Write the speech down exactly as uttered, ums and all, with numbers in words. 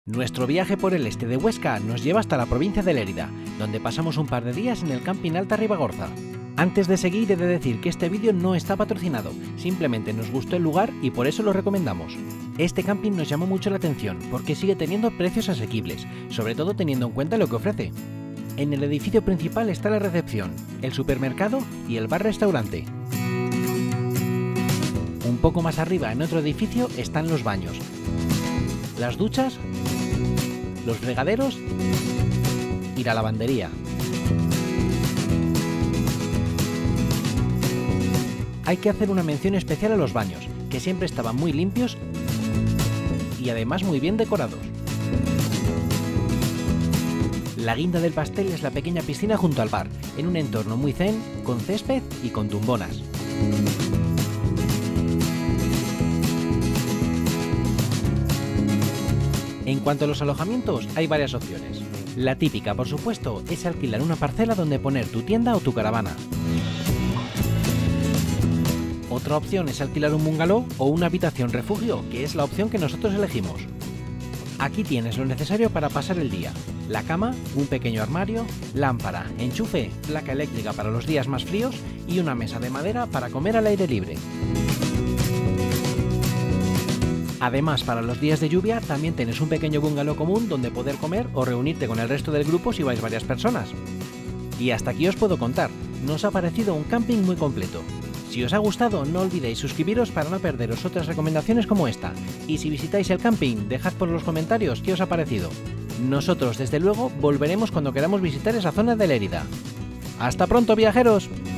Nuestro viaje por el este de Huesca nos lleva hasta la provincia de Lérida, donde pasamos un par de días en el camping Alta Ribagorza. Antes de seguir he de decir que este vídeo no está patrocinado, simplemente nos gustó el lugar y por eso lo recomendamos. Este camping nos llamó mucho la atención porque sigue teniendo precios asequibles, sobre todo teniendo en cuenta lo que ofrece. En el edificio principal está la recepción, el supermercado y el bar-restaurante. Un poco más arriba, en otro edificio, están los baños, las duchas, los fregaderos y la lavandería. Hay que hacer una mención especial a los baños, que siempre estaban muy limpios y además muy bien decorados. La guinda del pastel es la pequeña piscina junto al bar, en un entorno muy zen, con césped y con tumbonas. En cuanto a los alojamientos, hay varias opciones. La típica, por supuesto, es alquilar una parcela donde poner tu tienda o tu caravana. Otra opción es alquilar un bungalow o una habitación refugio, que es la opción que nosotros elegimos. Aquí tienes lo necesario para pasar el día: la cama, un pequeño armario, lámpara, enchufe, placa eléctrica para los días más fríos y una mesa de madera para comer al aire libre. Además, para los días de lluvia también tienes un pequeño bungalow común donde poder comer o reunirte con el resto del grupo si vais varias personas. Y hasta aquí os puedo contar, nos ha parecido un camping muy completo. Si os ha gustado, no olvidéis suscribiros para no perderos otras recomendaciones como esta. Y si visitáis el camping, dejad por los comentarios qué os ha parecido. Nosotros, desde luego, volveremos cuando queramos visitar esa zona de Lérida. ¡Hasta pronto, viajeros!